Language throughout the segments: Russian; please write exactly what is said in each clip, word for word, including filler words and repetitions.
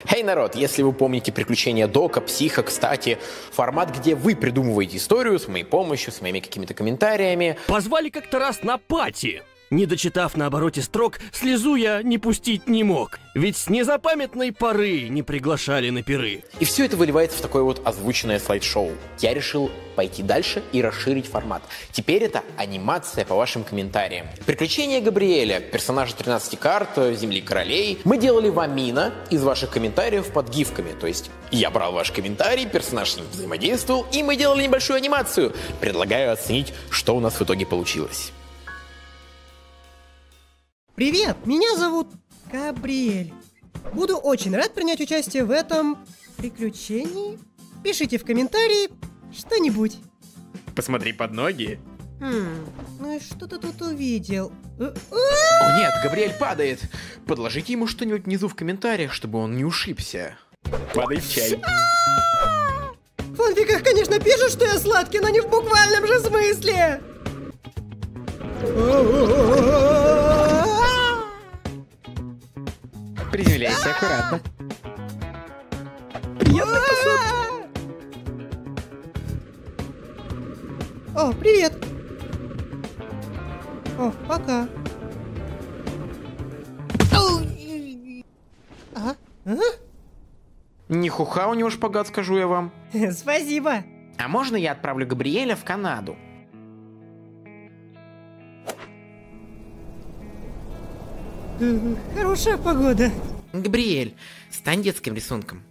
Эй, народ, если вы помните приключения Дока, Психа, кстати, формат, где вы придумываете историю с моей помощью, с моими какими-то комментариями. Позвали как-то раз на пати. Не дочитав на обороте строк, слезу я не пустить не мог. Ведь с незапамятной поры не приглашали на пиры. И все это выливается в такое вот озвученное слайд-шоу. Я решил пойти дальше и расширить формат. Теперь это анимация по вашим комментариям. Приключения Габриэля, персонажа тринадцати карт, Земли Королей, мы делали вамина из ваших комментариев под гифками. То есть я брал ваш комментарий, персонаж с ним взаимодействовал, и мы делали небольшую анимацию. Предлагаю оценить, что у нас в итоге получилось. Привет, меня зовут Габриэль. Буду очень рад принять участие в этом приключении. Пишите в комментарии что-нибудь. Посмотри под ноги. Хм, ну и что ты тут увидел? О нет, Габриэль падает. Подложите ему что-нибудь внизу в комментариях, чтобы он не ушибся. Падай в чай. В фанфиках, конечно, пишут, что я сладкий, но не в буквальном же смысле. Приземляйся аккуратно. Приятных посадок. О, привет. О, пока. Ага. Ага. Не хуха у него шпагат, скажу я вам. Спасибо. А можно я отправлю Габриэля в Канаду? Хорошая погода. Габриэль, стань детским рисунком.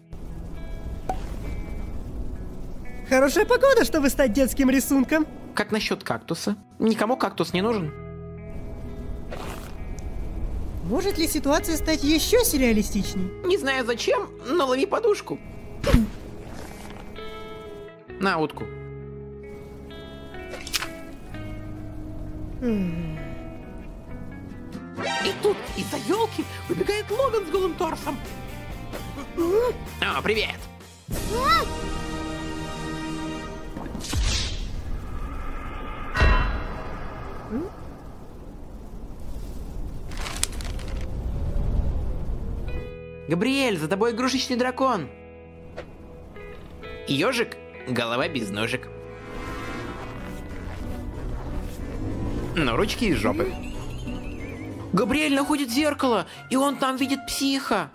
Хорошая погода, чтобы стать детским рисунком. Как насчет кактуса? Никому кактус не нужен. Может ли ситуация стать еще сюрреалистичней? Не знаю зачем, но лови подушку. На утку. И тут из-за елки выбегает Логан с голым торсом. О, привет! Габриэль, за тобой игрушечный дракон. Ежик, голова без ножек. Но ручки из жопы. Габриэль находит зеркало, и он там видит психа.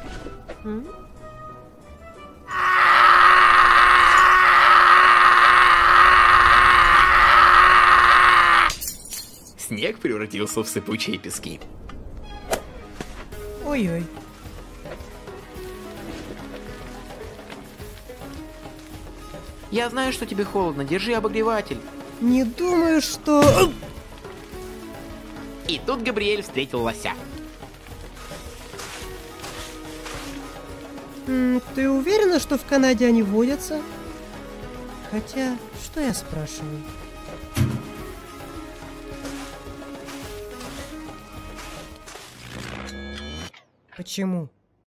Снег превратился в сыпучие пески. Ой-ой. Я знаю, что тебе холодно. Держи обогреватель. Не думаю, что... И тут Габриэль встретил лося. М, ты уверена, что в Канаде они водятся? Хотя, что я спрашиваю? Почему?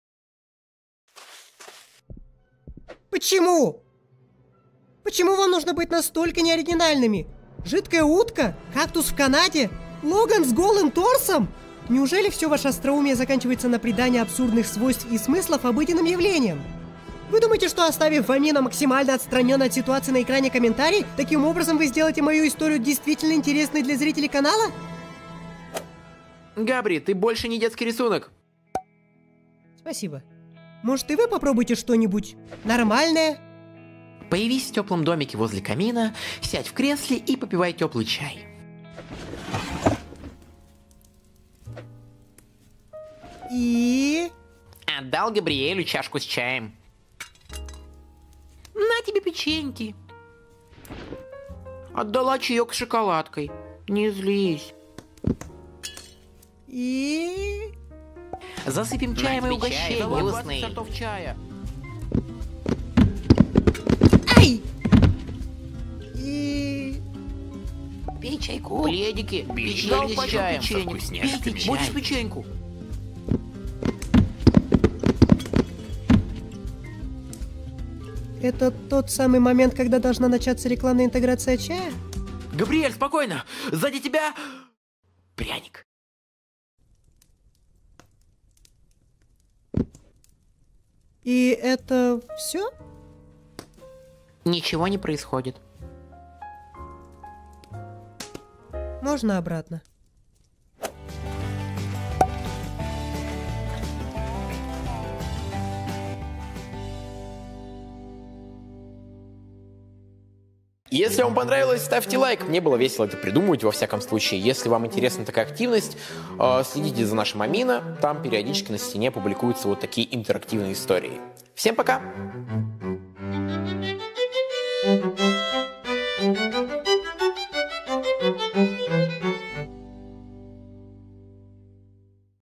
Почему? Почему вам нужно быть настолько неоригинальными? Жидкая утка? Кактус в Канаде? Логан с голым торсом? Неужели все ваше остроумие заканчивается на придании абсурдных свойств и смыслов обыденным явлениям? Вы думаете, что оставив вамина максимально отстраненно от ситуации на экране комментарий, таким образом вы сделаете мою историю действительно интересной для зрителей канала? Габри, ты больше не детский рисунок. Спасибо. Может, и вы попробуйте что-нибудь нормальное? Появись в теплом домике возле камина, сядь в кресле и попивай теплый чай. И... Отдал Габриэлю чашку с чаем. На тебе печеньки. Отдала чаек с шоколадкой. Не злись. И... Засыпем чаем и угощение. вкусный. сортов чая. Ай! И... Пей чайку. Пледики. Бери Дал с пачку чаем, со печенья. вкусняшками. Пейте, Чай. будешь печеньку. Это тот самый момент, когда должна начаться рекламная интеграция чая? Габриэль, спокойно. Сзади тебя... пряник. И это все? Ничего не происходит. Можно обратно. Если вам понравилось, ставьте лайк. Мне было весело это придумывать, во всяком случае. Если вам интересна такая активность, следите за нашим Амино. Там периодически на стене публикуются вот такие интерактивные истории. Всем пока!